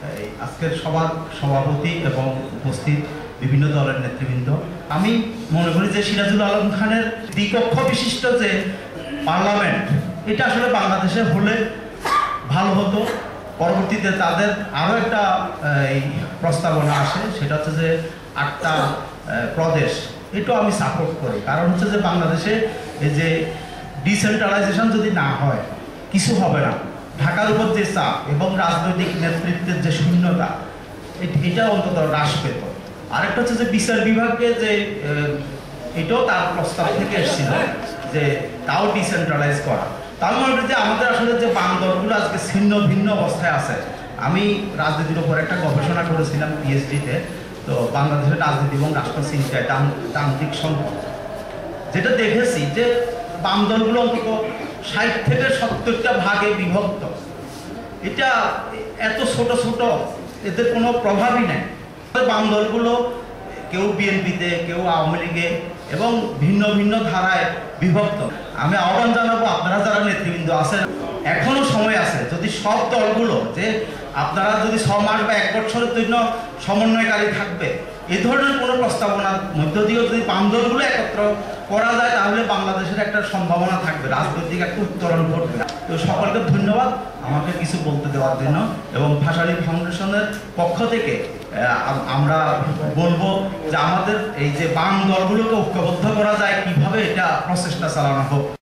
আজকের সবার সভাপতি এবং উপস্থিত বিভিন্ন দলের নেতৃবৃন্দ, আমি মনে করি যে সিরাজুল আলম খানের দ্বিকক্ষ বিশিষ্ট যে পার্লামেন্ট, এটা আসলে বাংলাদেশে হলে ভালো হতো। পরবর্তীতে তাদের আরও একটা প্রস্তাবনা আসে, সেটা হচ্ছে যে 8টা প্রদেশ। এটাও আমি সাপোর্ট করি, কারণ হচ্ছে যে বাংলাদেশে এই যে ডিসেন্ট্রালাইজেশন যদি না হয় কিছু হবে না। ঢাকার উপর যে চাপ এবং রাজনৈতিক নেতৃত্বের যে শূন্যতা, এটা অন্তত হ্রাস পেত। আরেকটা হচ্ছে যে বিচার বিভাগকে যে এটাও তার প্রস্তাব থেকে এসেছিল যে তাও ডিসেন্ট্রালাইজ করা। তার মনে করি যে আমাদের আসলে যে বাংদলগুলো আজকে ছিন্ন ভিন্ন অবস্থায় আছে। আমি রাজনীতির উপর একটা গবেষণা করেছিলাম পিএইচডিতে, তো বাংলাদেশের রাজনীতি এবং রাষ্ট্রচিন্তায় তান্ত্রিক সম্পদ, যেটা দেখেছি যে বাম দলগুলো অন্তত 60 থেকে 70টা ভাগে বিভক্ত। এটা এত ছোট ছোট, এদের কোনো প্রভাবই নেই। বাম দলগুলো কেউ বিএনপিতে, কেউ আওয়ামী লীগে এবং ভিন্ন ভিন্ন ধারায় বিভক্ত। আমি আহ্বান জানাবো, আপনারা যারা নেতৃবৃন্দ আছেন, এখনো সময় আছে। যদি সব দলগুলো যে আপনারা যদি 6 মাস বা 1 বছরের জন্য সমন্বয়কারী থাকবে, এই ধরনের কোনো প্রস্তাবনার মধ্য দিয়েও যদি বাম দলগুলো একত্র করা যায়, তাহলে বাংলাদেশের একটা সম্ভাবনা থাকবে, রাজনৈতিক একটা উত্তরণ ঘটবে। তো সকলকে ধন্যবাদ আমাকে কিছু বলতে দেওয়ার জন্য। এবং ভাষালী ফাউন্ডেশনের পক্ষ থেকে আমরা বলবো যে আমাদের এই যে বাম দলগুলোকে ঐক্যবদ্ধ করা যায়, কিভাবে এটা প্রচেষ্টা চালানো হোক।